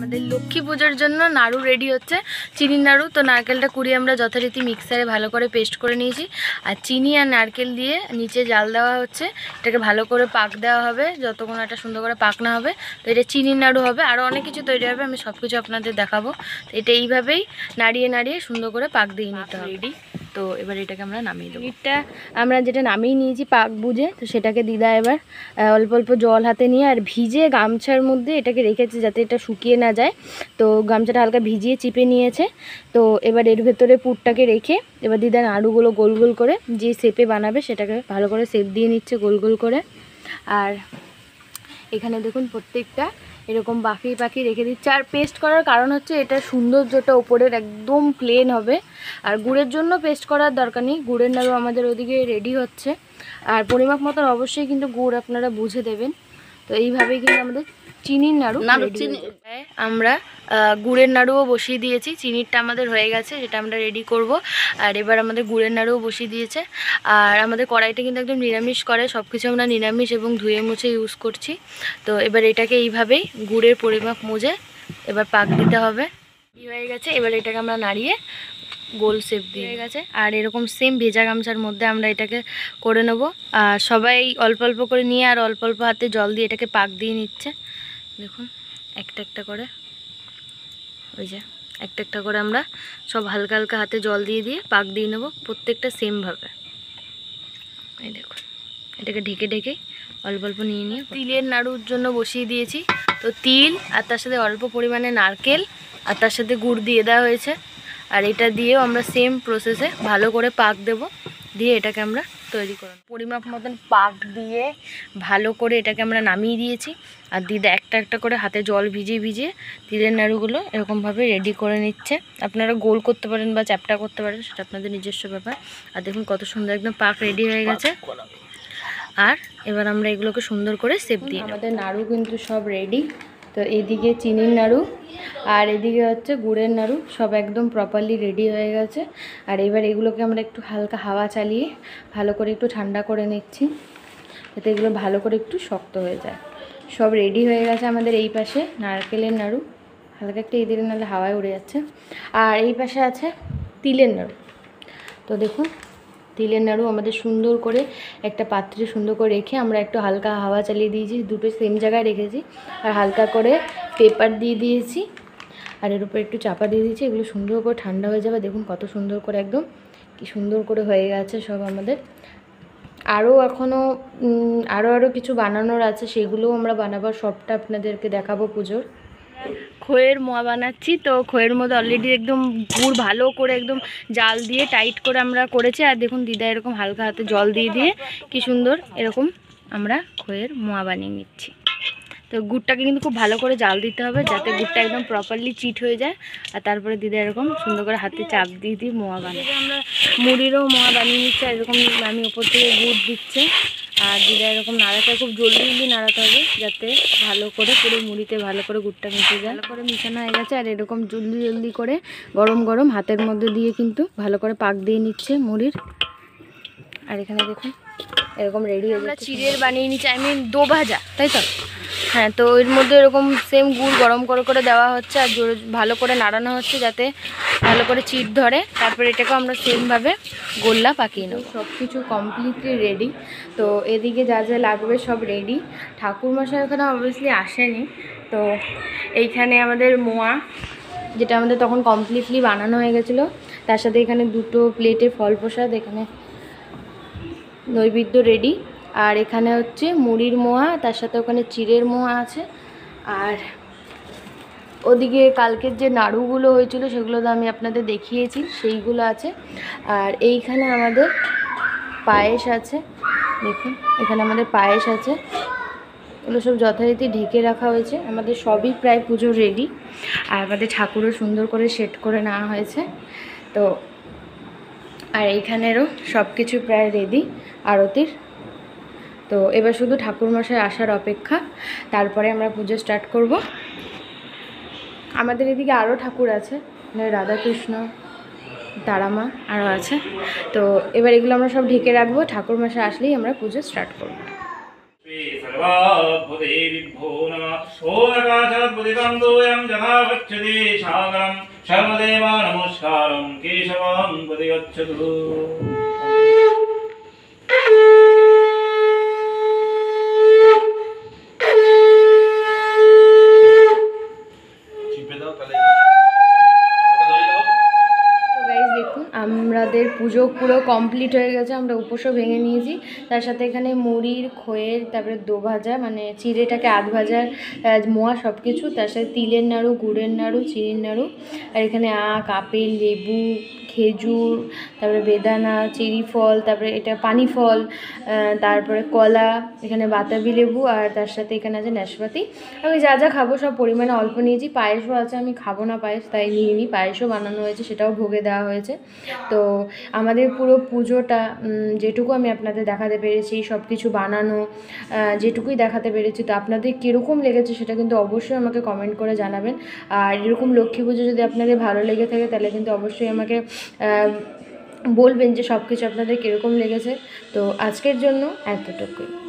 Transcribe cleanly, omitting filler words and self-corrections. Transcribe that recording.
আমাদের লক্ষ্মী পুজোর জন্য নাড়ু রেডি হচ্ছে, চিনির নাড়ু। তো নারকেলটা কুড়িয়ে আমরা যথারীতি মিক্সারে ভালো করে পেস্ট করে নিয়েছি, আর চিনি আর নারকেল দিয়ে নিচে জাল দেওয়া হচ্ছে। এটাকে ভালো করে পাক দেওয়া হবে, যতক্ষণ একটা সুন্দর করে পাক না হবে। তো এটা চিনির নাড়ু হবে, আরও অনেক কিছু তৈরি হবে, আমি সব কিছু আপনাদের দেখাবো। তো এটা এইভাবেই নাড়িয়ে নাড়িয়ে সুন্দর করে পাক দিয়ে নিতে হবে। রেডি। তো এবার এটাকে আমরা নামিয়ে দেবো। এটা আমরা যেটা নামিয়ে নিয়েছি পাক বুঝে, তো সেটাকে দিদা এবার অল্প অল্প জল হাতে নিয়ে আর ভিজে গামছার মধ্যে এটাকে রেখেছে যাতে এটা শুকিয়ে না যায়। তো গামছাটা হালকা ভিজিয়ে চিপে নিয়েছে। তো এবার এর ভেতরে পুরটাকে রেখে এবার দিদা নাড়ুগুলো গোল গোল করে যে শেপে বানাবে সেটাকে ভালো করে শেপ দিয়ে নিচ্ছে গোল গোল করে। আর এখানে দেখুন প্রত্যেকটা এরকম বাকি বাকি রেখে দিচ্ছে। আর পেস্ট করার কারণ হচ্ছে এটা সৌন্দর্যটা ওপরের একদম প্লেন হবে। আর গুড়ের জন্য পেস্ট করার দরকার নেই, গুড়ের নাড়ু আমাদের ওদিকে রেডি হচ্ছে। আর পরিমাপ মতন অবশ্যই কিন্তু গুড় আপনারা বুঝে দেবেন। তো এইভাবেই কিন্তু আমাদের চিনির নাড়ু আমরা গুড়ের নাড়ুও বসিয়ে দিয়েছি। চিনিরটা আমাদের হয়ে গেছে, যেটা আমরা রেডি করব। আর এবার আমাদের গুড়ের নাড়ুও বসিয়ে দিয়েছে। আর আমাদের কড়াইটা কিন্তু একদম নিরামিষ করে, সব কিছু আমরা নিরামিষ এবং ধুয়ে মুছে ইউজ করছি। তো এবার এটাকে এইভাবেই গুড়ের পরিমাপ মুজে এবার পাক দিতে হবে। হয়ে গেছে, এবার এটাকে আমরা নাড়িয়ে গোল শেপ দিয়ে গেছে। আর এরকম সেম ভেজা গামছার মধ্যে আমরা এটাকে করে নেব। আর সবাই অল্প অল্প করে নিয়ে আর অল্প অল্প হাতে জল দিয়ে এটাকে পাক দিয়ে নিচ্ছে। দেখুন একটা একটা করে, ওই যে একটা একটা করে আমরা সব হালকা হালকা হাতে জল দিয়ে দিয়ে পাক দিয়ে নেব, প্রত্যেকটা সেমভাবে। এই দেখুন এটাকে ঢেকে ঢেকে অল্প অল্প নিয়ে নিয়ে তিলের নাড়ুর জন্য বসিয়ে দিয়েছি। তো তিল আর তার সাথে অল্প পরিমাণে নারকেল আর তার সাথে গুড় দিয়ে দেওয়া হয়েছে। আর এটা দিয়েও আমরা সেম প্রসেসে ভালো করে পাক দেব, দিয়ে এটাকে আমরা তৈরি করব। পরিমাপ মতন পাক দিয়ে ভালো করে এটাকে আমরা নামিয়ে দিয়েছি। আর দিদা একটা একটা করে হাতে জল ভিজিয়ে ভিজিয়ে তিলের নাড়ুগুলো এরকমভাবে রেডি করে নিচ্ছে। আপনারা গোল করতে পারেন বা চ্যাপটা করতে পারেন, সেটা আপনাদের নিজস্ব ব্যাপার। আর দেখুন কত সুন্দর একদম পাক রেডি হয়ে গেছে। আর এবার আমরা এগুলোকে সুন্দর করে শেপ দিই। আমাদের নাড়ু কিন্তু সব রেডি। তো এদিকে চিনির নাড়ু আর এদিকে হচ্ছে গুড়ের নাড়ু সব একদম প্রপারলি রেডি হয়ে গেছে। আর এবার এগুলোকে আমরা একটু হালকা হাওয়া চালিয়ে ভালো করে একটু ঠান্ডা করে নিচ্ছি, যাতে এগুলো ভালো করে একটু শক্ত হয়ে যায়। সব রেডি হয়ে গেছে আমাদের এই পাশে নারকেলের নাড়ু, হালকা একটু এদিকে নাহলে হাওয়ায় উড়ে যাচ্ছে। আর এই পাশে আছে তিলের নাড়ু। তো দেখুন তিলের নাড়ু আমাদের সুন্দর করে একটা পাত্রে সুন্দর করে রেখে আমরা একটু হালকা হাওয়া চালিয়ে দিয়েছি, দুটো সেম জায়গায় রেখেছি। আর হালকা করে পেপার দিয়ে দিয়েছি, আর এর উপর একটু চাপা দিয়ে দিয়েছি। এগুলো সুন্দর করে ঠান্ডা হয়ে যাবে। দেখুন কত সুন্দর করে একদম কি সুন্দর করে হয়ে গেছে সব আমাদের। আরও এখনও আরও কিছু বানানোর আছে, সেগুলোও আমরা বানাবার সবটা আপনাদেরকে দেখাবো পুজোর। খইয়ের মোয়া বানাচ্ছি। তো খইয়ের মধ্যে অলরেডি একদম গুড় ভালো করে একদম জাল দিয়ে টাইট করে আমরা করেছি। আর দেখুন দিদা এরকম হালকা হাতে জল দিয়ে দিয়ে কি সুন্দর এরকম আমরা খইয়ের মোয়া বানিয়ে নিচ্ছি। তো গুড়টাকে কিন্তু খুব ভালো করে জাল দিতে হবে, যাতে গুড়টা একদম প্রপারলি চিট হয়ে যায়। আর তারপরে দিদা এরকম সুন্দর করে হাতে চাপ দিয়ে দিয়ে মোয়া বানাই। আমরা মুড়িরও মোয়া বানিয়ে নিচ্ছি। এরকম আমি ওপর থেকে গুড় দিচ্ছি, আর দিদা এরকম নাড়াতে খুব জলদি জলদি নাড়াতে হবে, যাতে ভালো করে পুরো মুড়িতে ভালো করে গুড়টা মিশে যায়। ভালো করে মিশানো হয়ে গেছে। আর এরকম জলদি জলদি করে গরম গরম হাতের মধ্যে দিয়ে কিন্তু ভালো করে পাক দিয়ে নিচ্ছে মুড়ির। আর এখানে দেখুন এরকম রেডি হয়ে যাচ্ছে। চিড়ের বানিয়ে নিচ্ছে, আই মিন দো ভাজা, তাই তো? হ্যাঁ, তো এর মধ্যে এরকম সেম গুড় গরম করে দেওয়া হচ্ছে আর জোরে ভালো করে নাড়ানো হচ্ছে, যাতে ভালো করে চিট ধরে। তারপরে এটাকে আমরা সেমভাবে গোল্লা পাকিয়ে নেব। সব কিছু কমপ্লিটলি রেডি। তো এদিকে যা যা লাগবে সব রেডি। ঠাকুরমশাই ওখানে অবভিয়াসলি আসেনি। তো এইখানে আমাদের মোয়া, যেটা আমাদের তখন কমপ্লিটলি বানানো হয়ে গেছিলো, তার সাথে এখানে দুটো প্লেটে ফল প্রসাদ, এখানে নৈবেদ্য রেডি। আর এখানে হচ্ছে মুড়ির মোয়া, তার সাথে ওখানে চিড়ের মোয়া আছে। আর ওদিকে কালকের যে নাড়ুগুলো হয়েছিল সেগুলো তো আমি আপনাদের দেখিয়েছি, সেইগুলো আছে। আর এইখানে আমাদের পায়েস আছে, দেখুন এখানে আমাদের পায়েস আছে। এগুলো সব যথারীতি ঢেকে রাখা হয়েছে। আমাদের সবই প্রায় পুজো রেডি। আর আমাদের ঠাকুরও সুন্দর করে সেট করে নেওয়া হয়েছে। তো আর এইখানেরও সব কিছু প্রায় রেডি আরতির। তো এবার শুধু ঠাকুরমশাই আসার অপেক্ষা, তারপরে আমরা পুজো স্টার্ট করব। আমাদের এদিকে আরও ঠাকুর আছে, রাধাকৃষ্ণ, তারামা আরও আছে। তো এবার এগুলো আমরা সব ঢেকে রাখবো, ঠাকুরমশাই আসলেই আমরা পুজো স্টার্ট করব। सर्वाभूतेभ्यो नमः ॐ आकाशाद्भुतिकान्दोऽयं यथा गच्छति सागरं सर्वदेव नमस्कारं केशवं प्रतिगच्छतु আমাদের পুজো পুরো কমপ্লিট হয়ে গেছে, আমরা উপোসও ভেঙে নিয়েছি। তার সাথে এখানে মুড়ির খোয়ের, তারপরে দো ভাজা মানে চিড়েটাকে আধ ভাজার মোয়া সব কিছু, তার সাথে তিলের নাড়ু, গুড়ের নাড়ু, চিনির নাড়ু, আর এখানে আখ, আপেল, লেবু, খেজুর, তারপরে বেদানা, চেরি ফল, তারপরে এটা পানি ফল, তারপরে কলা, এখানে বাতাবি লেবু, আর তার সাথে এখানে আছে নাশপাতি। আমি যা যা খাবো সব পরিমাণে অল্প নিয়েছি। পায়েসও আছে, আমি খাবো না পায়েস, তাই নিয়ে নিই। পায়েসও বানানো হয়েছে, সেটাও ভোগে দেওয়া হয়েছে। তো আমাদের পুরো পুজোটা যেটুকু আমি আপনাদের দেখাতে পেরেছি, সব কিছু বানানো যেটুকুই দেখাতে পেরেছি, তো আপনাদের কীরকম লেগেছে সেটা কিন্তু অবশ্যই আমাকে কমেন্ট করে জানাবেন। আর এরকম লক্ষ্মী পুজো যদি আপনাদের ভালো লেগে থাকে তাহলে কিন্তু অবশ্যই আমাকে বলবেন যে সব কিছু আপনাদের কীরকম লেগেছে। তো আজকের জন্য এতটুকুই।